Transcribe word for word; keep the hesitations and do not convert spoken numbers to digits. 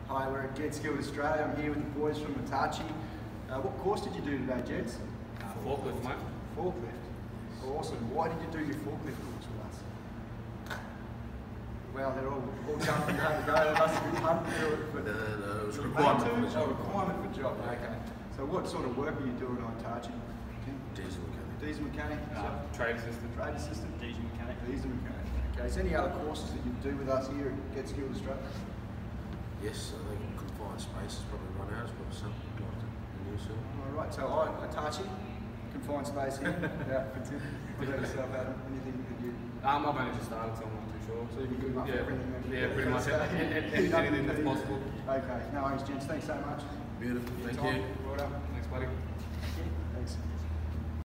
Hi, we're at Jet Skilled Australia. I'm here with the boys from Hitachi. Uh, what course did you do today, Jets? Uh, forklift, mate. Forklift. Awesome. Why did you do your forklift course with us? Well, they're all, all jumping down the go. They must have been pumped to do it. For, No, no, it was a for requirement pay for the to? job. Oh, requirement for the job. Okay. So what sort of work are you doing on Hitachi? Diesel mechanic. Diesel mechanic? Uh, So, trade assistant. trade assistant? Diesel mechanic. Diesel mechanic. Okay. Is there any other courses that you do with us here at Get Skilled Australia? Yes, I think confined space is probably run out. It's probably something like that. New soon. All right. So I, Hitachi, confined space here. Yeah. What about yourself, Adam? Anything that you? Um, I've only just started, so I'm not too sure. So you've been good enough yeah, for everything? then? yeah, pretty much. Okay. Anything, anything that's possible. Okay. No worries, gents. Thanks so much. Beautiful. Thank Tom, you. Well done. Thanks, buddy.